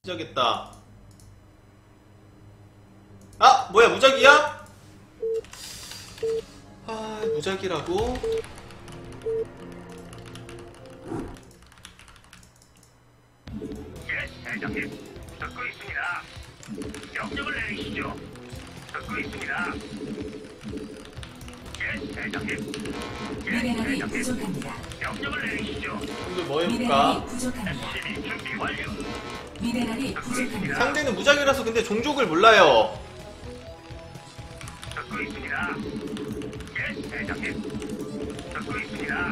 시작했다. 아! 뭐야, 무작위야? 아, 무작위라고? 예, 대장님. 듣고 있습니다. 명령을 내리시죠. 듣고 있습니다. 예, 대장님. 예, 미네랄이 대장님. 부족합니다. 명령을 내리시죠. 형들 뭐 해볼까? 미네랄이 부족합니다. SCB 준비 완료. 미네랄이 부족합니다. 상대는 무작위라서 근데 종족을 몰라요. 듣고 있습니다. 예, 대장님. 듣고 있습니다.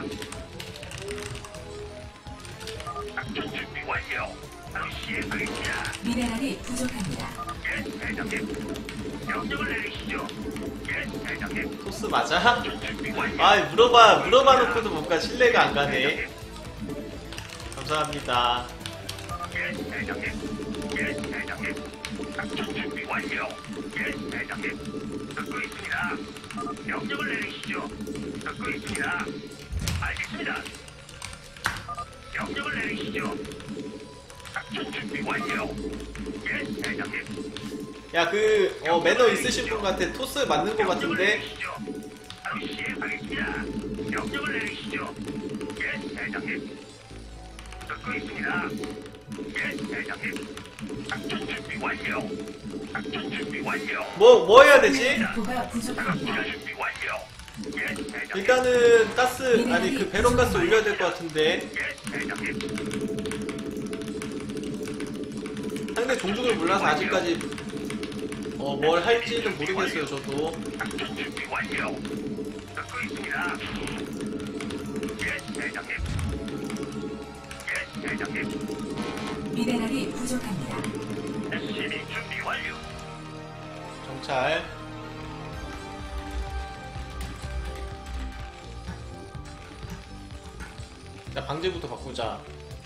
작전 준비 완료. 바로 시행하겠습니다. 미네랄이 부족합니다. 예, 대장님. 명령을 내리시죠. 예, 대장님. 토스 맞아? 작전 준비 완료. 아, 물어봐 놓고도 뭔가 신뢰가 안 가네. 감사합니다. 예, 대장님. 예, 대장님. 작전 준비 완료. 예, 대장님. 듣고 있습니다. 명령을 내리시죠. 듣고 있습니다. 알겠습니다. 명령을 내리시죠. 작전 준비 완료. 예, 대장님. 야, 매너 있으신 분 같아. 토스 맞는 거 같은데? 바로 시행하겠습니다. 명령을 내리시죠. 예, 대장님. 듣고 있습니다. 예, 대장님. 작전 준비 완료. 작전 준비 완료. 뭐 해야 되지? 인포가 부족합니다. 작전 준비 완료. 예, 대장님. 일단은 배럭 가스 올려야 될 것 같은데. 예, 대장님. 상대 종족을 몰라서 아직까지 뭘 할지는 모르겠어요, 저도. 작전 준비 완료. 듣고 있습니다. 예, 대장님. 예, 대장님. 미네랄이 부족합니다. SCB 준비 완료. 정찰. 자, 방제부터 바꾸자.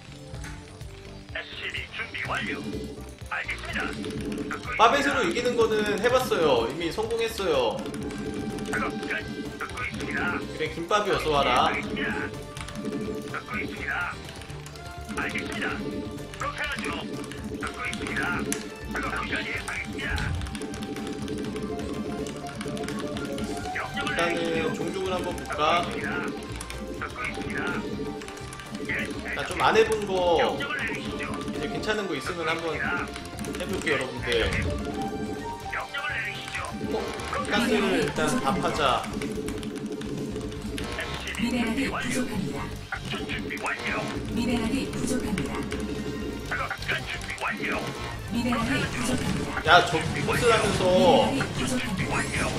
SCB 준비 완료. 알겠습니다. 듣고 있습니다. 빠벳으로 이기는 거는 해봤어요. 이미 성공했어요. 작업 끝. 듣고 있습니다. 그래, 김밥이 어서 와라. 알겠습니다. 듣고 있습니다. 알겠습니다. 그렇게 하죠. 듣고 있습니다. 작업 끝. 알겠습니다. 명령을 일단은 내리시죠. 종족을 한번 볼까? 듣고 있습니다. 예, 나 좀 안 해본 거 명령을 내리시죠. 이제 괜찮은 거 있으면 한번 해볼게요, 여러분들. 명령을 내리시죠. 가스를 일단 다 파자. SCB 준비 미네랄이 완료. 부족합니다. 작전 준비 완료. 미네랄이 부족합니다. 작전 준비 완료. 미네랄이 부족합니다. 야, 저 토스 하면서 미네랄이 부족합니다. 완료.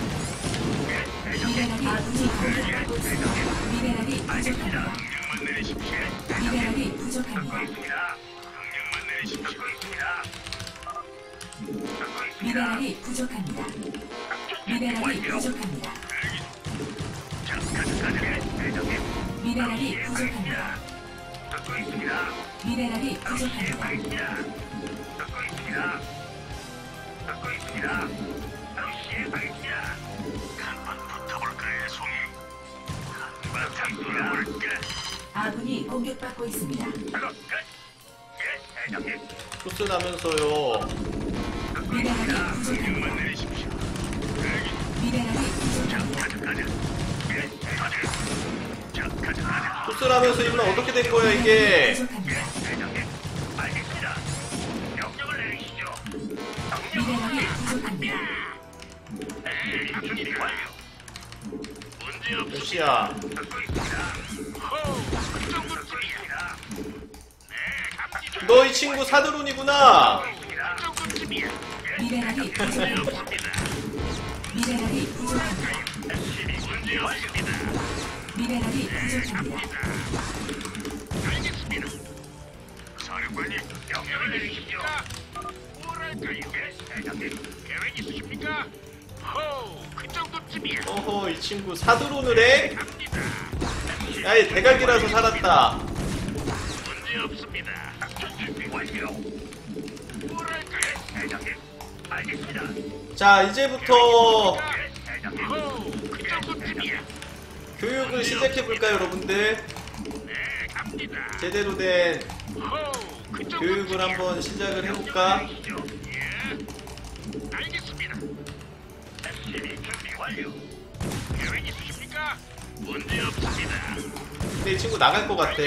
미네랄이 부족합니다. 미네랄이 부족합니다. 명령만 내리십시오. 미네랄이 부족합니다. 있습니다. 명령만 내리십시오. 듣고 있습니다. 듣고 있습니다. 미네랄이 부족합니다. 미네랄이 부족합니다. 미네랄이 부족합니다. 듣고 있습니다. 미네랄이 부족합니다. 시행하겠습니다. 듣고 있습니다. 듣고 있습니다. 바로 시행하겠습니다. 한번 붙어볼까요, 송이? 한번 붙어볼까? 아군이 공격받고 있습니다. 작업 끝. 예, 대장님. 토스 하면서요. 미네랄이 부족합니다. 명령만 내리십시오. 미네랄이 부족합니다. 가자. 예, 대장님. 자, 가자. 토스를 하면서 이만 어떻게 된 거야, 이게? 부족합니다. 대장님. 알겠습니다. 명령을 내리시죠. 미네랄이 부족합니다. SCB 준비 완료. 문제 없습니다. 몇시야? 듣고 있습니다. 그 정도쯤이야. 네, 갑니다. 너 이 친구 사드론이구나. 그 정도쯤이야. 미네랄이 부족합니다. 미네랄이 부족합니다. SCB 문제 없습니다. 미네랄이 부족합니다. 알겠습니다. 사령관님, 명령을 내리시죠. 뭐랄까요? 예, 대장님. 계획 있으십니까? 그 정도쯤이야. 어허, 이 친구 사드론을 해? 갑니다. 야, 얘 대각이라서 살았다. 문제 없습니다. 작전 준비 완료. 뭐랄까요? 예, 대장님. 알겠습니다. 자, 이제부터 예, 대장님. 그 정도쯤이야. 교육을 시작해볼까요, 여러분들? 네, 갑니다. 제대로 된 그 교육을 한번 시작을 해볼까? 예. 알겠습니다. SCB 준비 완료. 계획 있으십니까? 문제 없습니다. 근데 이 친구 나갈 것 같아.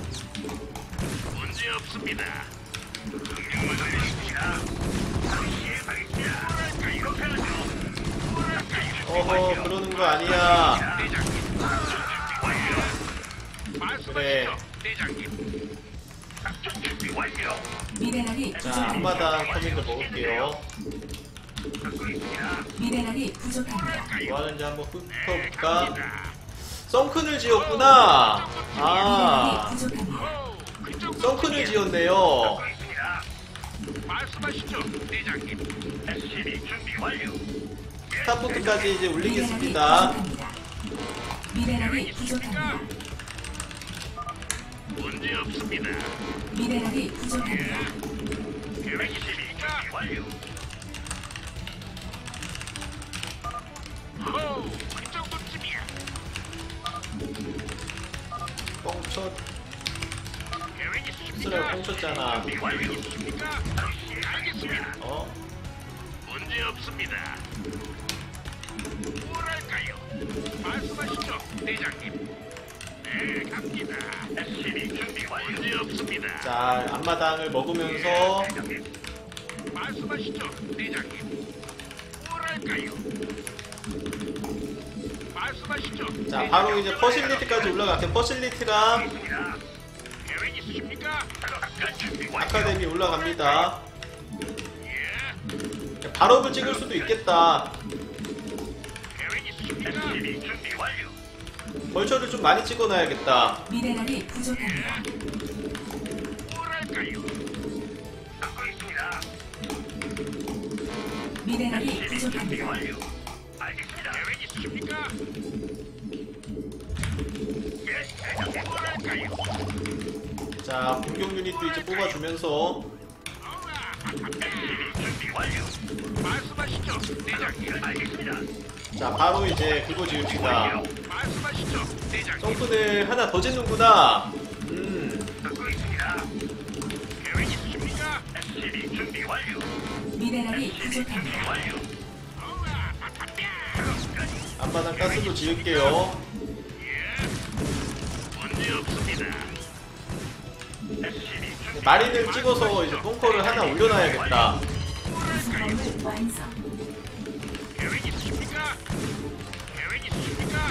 문제 없습니다. 명령만 내리십시다. 바로 시행하겠습니다. 뭐랄까 이렇게 하죠. 뭐랄까요. 어허, 그러는 거 아니야. 대장님. 준비 완료. 그래. 말씀하시죠, 대장님. 작전 준비 완료. 미네랄이 자, 부족합니다. 앞마당 커맨드 먹을게요. 듣고 있습니다. 미네랄이 부족합니다. 뭐 하는지 한번 훑어볼까? 썬큰을 지었구나. 미네랄이 아, 부족합니다. 썬큰을 지었네요. 듣고 있습니다. 말씀하시죠, 대장님. SCB 준비 완료. 스타포트까지 이제 미네랄이 올리겠습니다. 부족합니다. 미네랄이 부족합니다. 문제 없습니다. 미네랄이 부족합니다. 계획 있으십니까? 완료. 호, 그 정도쯤이야. 뻥쳐, 계획 있으십니까? 쓰라고 뻥쳤잖아. 준비 완료. 있으십니까? 알겠습니다. 어? 문제 없습니다. 뭐랄까요? 말씀하시죠, 대장님. 네, 갑니다. SCB 준비 완료. 문제 없습니다. 자, 앞마당을 먹으면서 말씀하시죠, 대장님. 뭐랄까요? 말씀하시죠. 자, 바로 이제 퍼실리티까지 올라갈게요. 퍼실리티랑 있습니다. 계획 있으십니까? 준비 완료. 아카데미 올라갑니다. 예. 발업을 찍을 수도 있겠다. 계획 있으십니까? SCB 준비 완료. 벌처를 좀 많이 찍어놔야겠다. 미네랄이 부족합니다. 뭐랄까요? 듣고 있습니다. 미네랄이 준비 부족합니다. 완료. 알겠습니다. 계획 있으십니까? 예, 대장님. 뭐랄까요? 자, 공격 유닛도 이제 뽑아주면서 SCB 준비 완료. 말씀하시죠, 대장님. 알겠습니다. 자, 바로 이제 그거 지읍시다. 말씀하시죠, 대장님. 점프를 하나 더 짓는구나. 듣고 있습니다. 계획 있으십니까? SCB 준비 완료. 미네랄이 부족합니다. 완료. 앞마당 가스도 지을게요. 문제 없습니다. SCB 준비 마린을 찍어서 이제 벙커를 하나 올려놔야겠다. 구성범을 완성. 계획 있으십니까? 계획 있으십니까?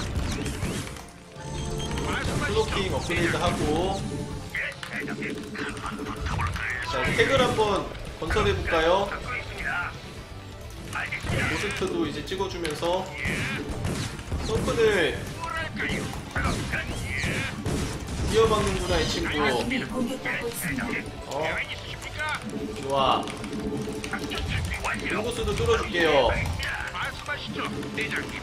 말씀하시죠. 플로킹 업그레이드 하고. 예, 대장님. 자, 태글 한번 건설해볼까요? 듣고 있습니다. 알겠습니다. 모스트도 이제 찍어주면서 썬큰을 뭐랄까요? 이어박는구나, 이 친구. 아군이 공격받고 있습니다. 어, 계획 있으십니까? 좋아. 작전 준비 완료. 인구수도 뚫어줄게요. 말씀하시죠, 대장님.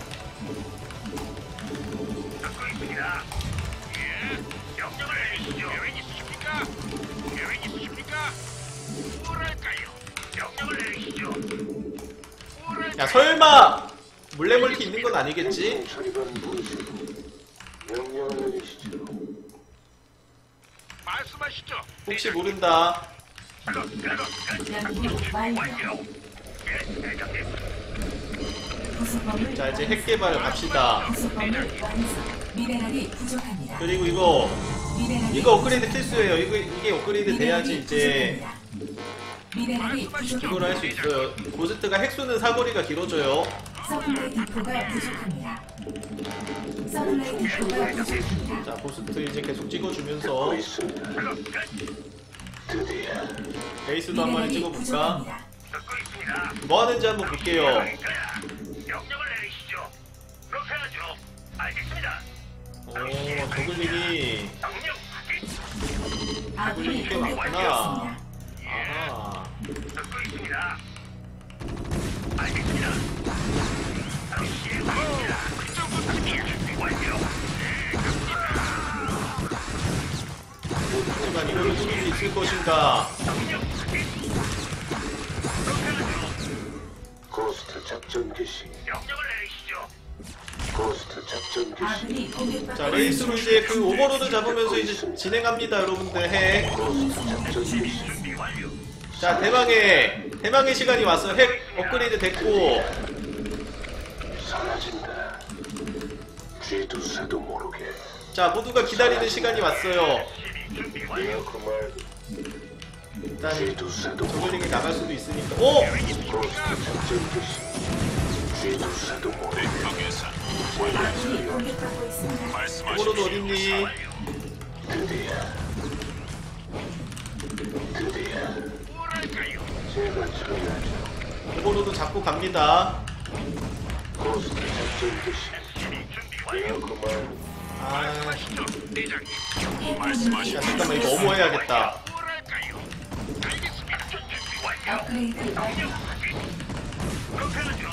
듣고 있습니다. 예, 명령을 내리시죠. 계획 있으십니까? 계획 있으십니까? 뭐랄까요? 명령을 내리시죠. 뭐랄까요? 야, 설마 물레멀티 있는 건 아니겠지? 처리반 무엇이고 명령을 내리시죠. 말씀하시죠. 혹시 모른다. 연구 완료. 예, 대장님. 구성범을 자, 이제 핵 개발 갑시다. 구성범을 완성. 미네랄이 부족합니다. 그리고 이거 업그레이드 필수예요. 이게 업그레이드 돼야지 이제 미네랄이 이걸 부족합니다. 할 수 있어요. 고스트가 핵 쏘는 사거리가 길어져요. 서플라이 디포가 부족합니다. 서플라이 디포가 부족합니다. 자, 고스트 이제 계속 찍어주면서 있습니다. 드디어 베이스도 한 마리 미네랄이 찍어볼까? 부족합니다. 듣고 있습니다. 뭐 하는지 한번 볼게요. 명령을 내리시죠. 그렇게 하죠. 알겠습니다. 오, 저글링이 명령 확인. 아군이 꽤 공격받고 많구나. 있습니다. 아하. 듣고 있습니다. 알겠습니다. 바로 시행하겠습니다. 그 정도쯤이야. 준비 완료. 하지만 이걸 뚫을 수 있을 것인가? 명령 확인. 그렇게 하죠. 고스트 작전 개시. 명령을 내리시죠. 고스트 작전 개시. 아군이 공격받고 자, 레이스로 이제 그 오버로드 잡으면서 이제 진행합니다, 여러분들. 핵. 고스트 작전 개시. 준비 완료. 자, 대망의 시간이 왔어요. 핵 업그레이드 됐고. 사라진다. 쥐두새도 모르게. 자, 모두가 기다리는 시간이 왔어요. 준비 완료. 이어그 말고 일단 쥐두새도 모르게. 저글링이 나갈 수도 있으니까. 오! 고스트 작전 개시. 쥐두새도 모르게. 아군이 공격받고 있습니다. 오버로드 어딨니? 드디어 뭐랄까요? 제가 처리하죠. 오버로드 잡고 갑니다. 고스트 작전 개시. 준비 완료. 이어그 말고 아, 말씀하시죠, 대장님. 야, 잠깐만, 이거 어머해야겠다. 뭐랄까요? 알겠습니다. 준비 완료. 업그레이드 완료. 그렇게 하죠.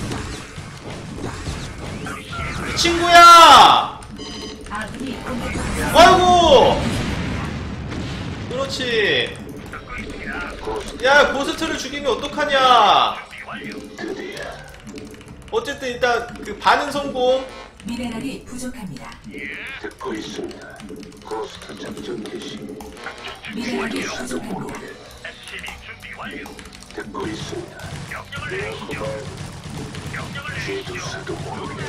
이 친구야! 아군이 공격받고 있습니다. 아이고! 그렇지. 듣고 있습니다. 고스트 야, 고스트를 죽이면 어떡하냐? 준비 완료. 드디어 어쨌든 일단 그 반은 성공. 미네랄이 부족합니다. 듣고 있습니다. 고스트 작전 개시. 미네랄이 쥐두새도 부족합니다. 모르게. SCB 준비 완료. 듣고 있습니다. 명령을 이어그 내리시죠. 말고 명령을 내리시죠. 쥐두새도 모르게.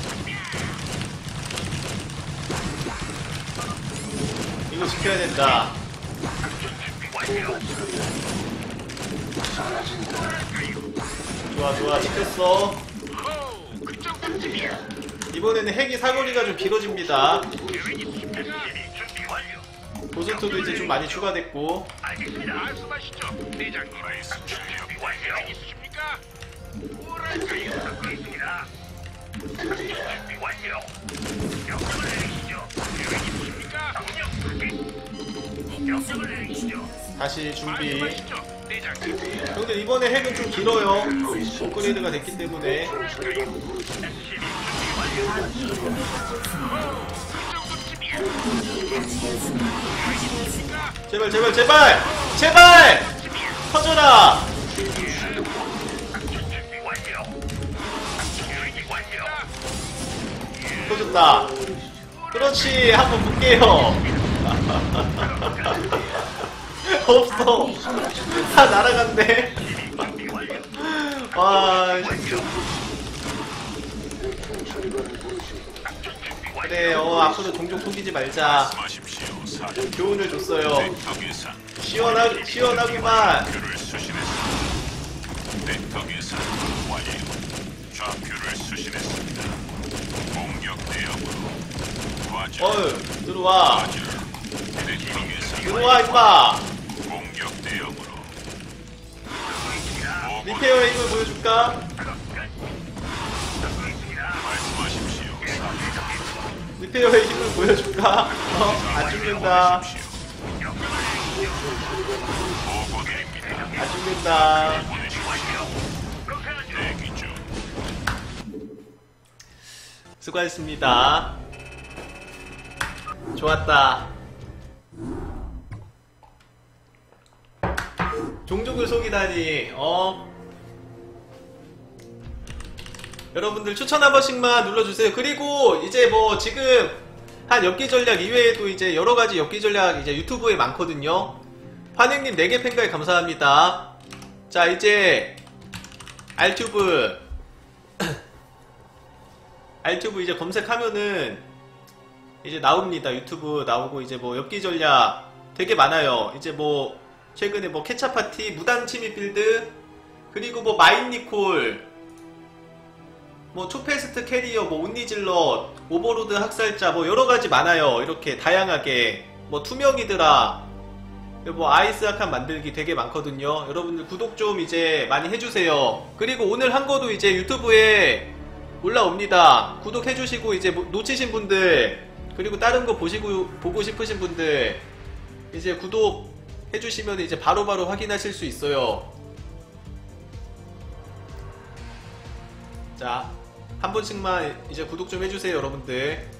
이거 지켜야 된다. 준비 완료. 제가 처리하죠. 사라진다. 좋아, 지켰어. 호우, 그 정도쯤이야. 이번에는 핵이 사거리가 좀 길어집니다. 계획 있습니다. SCB 준비 완료. 고스트도 이제 좀 많이 추가됐고. 알겠습니다. 말씀하시죠, 대장님. 준비 완료. 있으십니까? 뭐랄까요? 듣고 있습니다. 드디어 준비 완료. 명령을 내리시죠. 계획 있으십니까? 명령을 내리시죠. 다시 준비. 말씀하시죠, 대장님. 드디어 형들 이번에 핵은 좀 길어요. 업그레이드가 됐기 때문에. 천천히 부르지. SCB 준비 완료. 아군이 공격받고 있습니다. 그 정도쯤이야. 제발 터져라. 준비 완료. 계획이 완료. 터졌다. 그렇지, 한번 볼게요. 없어. 다 날아갔네. 준비 완료. 와, 천천히 부르시. 그래. 앞으로 종종 속이지 말자. 교훈을 줬어요. 시원하구만. 어휴, 들어와. 들어와, 임마. 리페어의 힘을 보여줄까? 리페어의 힘을 보여줄까? 안 죽는다. 안 죽는다. 수고하셨습니다. 좋았다. 종족을 속이다니. 여러분들 추천 한 번씩만 눌러주세요. 그리고 이제 뭐 지금 한 엽기 전략 이외에도 이제 여러가지 엽기 전략 이제 유튜브에 많거든요. 환행님 4개 팬가입 감사합니다. 자, 이제 알튜브 이제 검색하면은 이제 나옵니다. 유튜브 나오고 이제 뭐 엽기 전략 되게 많아요. 이제 뭐 최근에 뭐 캐차 파티, 무단 침입 빌드, 그리고 뭐 마인 니콜, 뭐 초페스트 캐리어, 뭐 온니질럿, 오버로드 학살자, 뭐 여러가지 많아요. 이렇게 다양하게 뭐 투명이드라, 뭐 아이스 아칸 만들기 되게 많거든요. 여러분들 구독 좀 이제 많이 해주세요. 그리고 오늘 한 거도 이제 유튜브에 올라옵니다. 구독해주시고 이제 놓치신 분들, 그리고 다른 거 보고 싶으신 분들 이제 구독 해주시면 이제 바로바로 확인하실 수 있어요. 자, 한 번씩만 이제 구독 좀 해주세요, 여러분들.